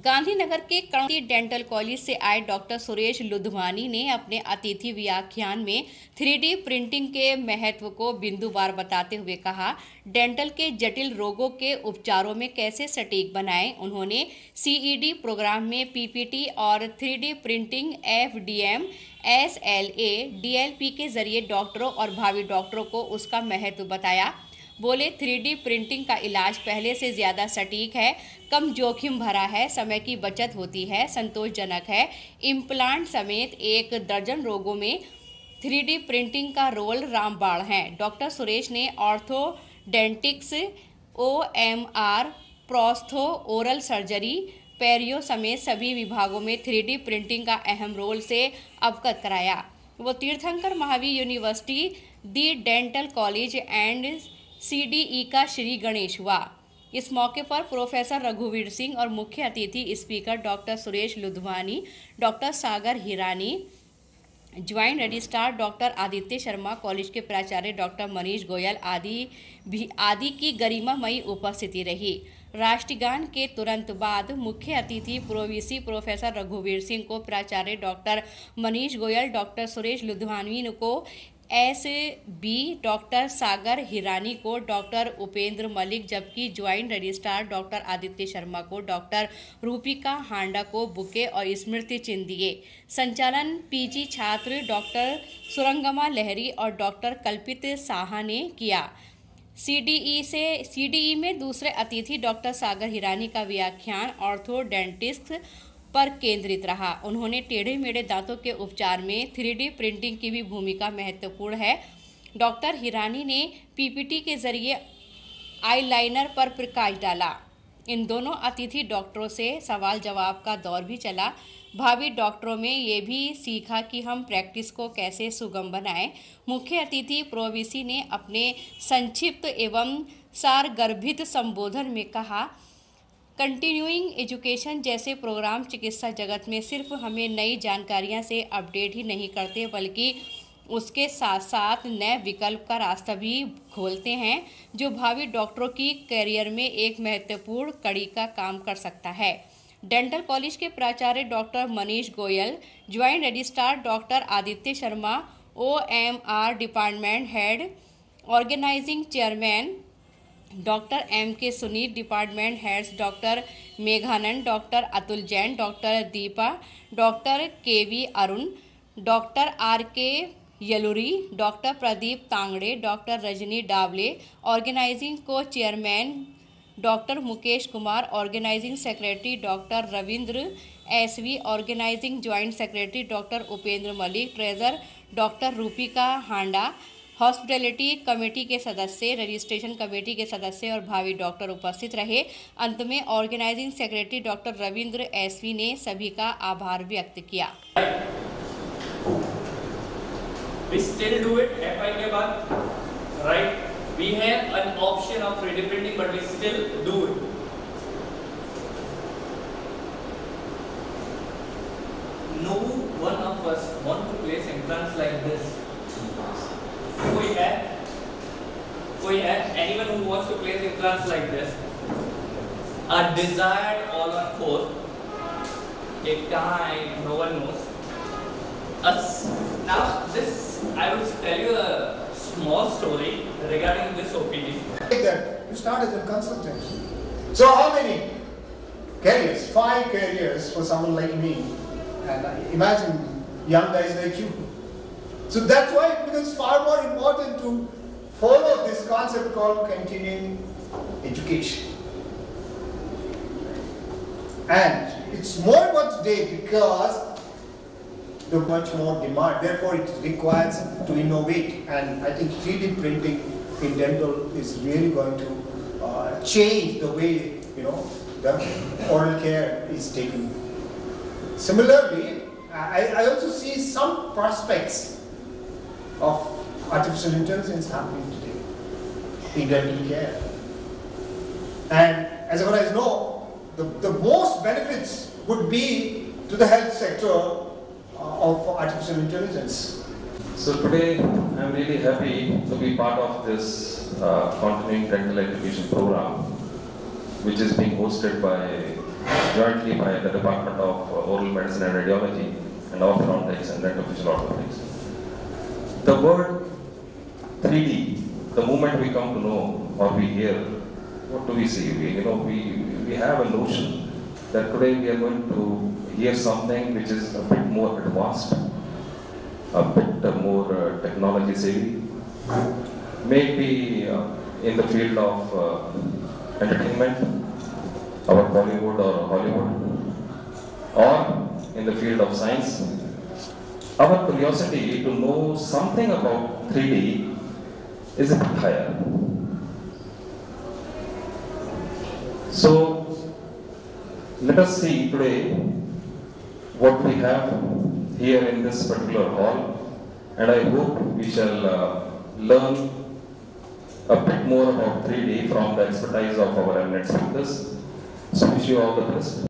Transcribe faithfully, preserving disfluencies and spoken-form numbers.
गांधीनगर के कणती dental college से आए डॉक्टर सुरेश लुधवानी ने अपने अतिथि व्याख्यान में थ्री डी प्रिंटिंग के महत्व को बिंदुवार बताते हुए कहा, डेंटल के जटिल रोगों के उपचारों में कैसे सटीक बनाएं। उन्होंने सी ई डी प्रोग्राम में पी पी टी और three D printing, F D M, S L A, D L P के जरिए डॉक्टरों और भावी डॉक्टरों को उसका महत्व बताया। बोले, थ्री डी प्रिंटिंग का इलाज पहले से ज़्यादा सटीक है, कम जोखिम भरा है, समय की बचत होती है, संतोषजनक है। इम्प्लांट समेत एक दर्जन रोगों में थ्री डी प्रिंटिंग का रोल रामबाण है। डॉक्टर सुरेश ने orthodontics, O M R, prostho, oral surgery, perio समेत सभी विभागों में थ्री डी प्रिंटिंग का अहम रोल से अवगत कराया। वो Tirthankar Mahavir university, the dental college and C D E का श्री गणेश हुआ। इस मौके पर प्रोफेसर रघुवीर सिंह और मुख्य अतिथि speaker doctor Suresh Ludhwani, doctor Sagar Hirani, joint registrar doctor Aditya Sharma, college के प्राचार्य डॉक्टर मनीष गोयल आदि भी आदि की गरिमामयी उपस्थिति रही। राष्ट्रगान के तुरंत बाद मुख्य अतिथि प्रोवीसी प्रोफेसर रघुवीर सिंह को प्राचार्य डॉक्टर मनीष गोयल, डॉक्टर सुरेश लुधवानी को S B, doctor Sagar Hirani को डॉक्टर उपेंद्र मलिक, जबकि joint registrar doctor Aditya Sharma को डॉक्टर रूपिका हांडा को बुके और स्मृति चिन्ह दिए। संचालन पीजी छात्र डॉक्टर सुरंगमा लहरी और डॉक्टर कल्पित साहा ने किया। सीडीई से सीडीई में दूसरे अतिथि डॉक्टर सागर हिरानी का व्याख्यान ऑर्थोडेंटिस्ट पर केंद्रित रहा। उन्होंने टेढ़े मेढ़े दांतों के उपचार में थ्री डी प्रिंटिंग की भी भूमिका महत्वपूर्ण है। डॉक्टर हिरानी ने पी पी टी के जरिए आईलाइनर पर प्रकाश डाला। इन दोनों अतिथि डॉक्टरों से सवाल जवाब का दौर भी चला। भावी डॉक्टरों में ये भी सीखा कि हम प्रैक्टिस को कैसे सुगम बनाएं। मुख्य अतिथि प्रोवीसी ने अपने संक्षिप्त एवं सारगर्भित संबोधन में कहा, कंटिन्यूइंग एजुकेशन जैसे प्रोग्राम चिकित्सा जगत में सिर्फ हमें नई जानकारियां से अपडेट ही नहीं करते, बल्कि उसके साथ साथ नए विकल्प का रास्ता भी खोलते हैं, जो भावी डॉक्टरों की करियर में एक महत्वपूर्ण कड़ी का काम कर सकता है। डेंटल कॉलेज के प्राचार्य doctor Manish Goyal, joint registrar doctor Aditya Sharma, O M R department head, organising chairman doctor M K Sunil, department heads doctor Meghanand, doctor Atul Jain, doctor Deepa, doctor K V Arun, doctor R K Yaluri, doctor Pradeep Tangde, doctor Rajni Dawle, organising को chairman doctor Mukesh Kumar, organising secretary doctor Ravindra S V, organising joint secretary doctor Upendra Malik, treasurer doctor Rupika Handa, hospitality committee के सदस्य, registration committee के सदस्य और भावी doctor उपस्थित रहे। अंत में organising secretary doctor Ravindra S V ने सभी का आभार व्यक्त किया। We still do it F I के बाद, right? We have an option of three D printing, but we still do it. No one of us want to place implants like this. कोई है कोई है anyone who wants to place implants like this? A desired all on four, a kind no one knows. Us now this I will tell you a small story regarding this O P D. That you start as a consultant. So how many careers? Five careers for someone like me, and imagine young guys like you. So that's why it becomes far more important to follow this concept called continuing education. And it's more about today because there's much more demand. Therefore, it requires to innovate. And I think three D printing in dental is really going to uh, change the way, you know, the oral care is taken. Similarly, I, I also see some prospects of artificial intelligence happening today in dental care. And as you guys know, the, the most benefits would be to the health sector uh, of artificial intelligence. So today I am really happy to be part of this uh, continuing dental education program, which is being hosted by jointly by the Department of uh, Oral Medicine and Radiology and Orthodontics and Dental Physical Orthodontics. The word three D, the moment we come to know or we hear, what do we see? We, you know, we, we have a notion that today we are going to hear something which is a bit more advanced, a bit uh, more uh, technology savvy, maybe uh, in the field of uh, entertainment, our Bollywood or Hollywood, or in the field of science. Our curiosity to know something about three D is a bit higher. So, let us see today what we have here in this particular hall, and I hope we shall uh, learn a bit more about three D from the expertise of our eminent speakers. So, wish you all the best.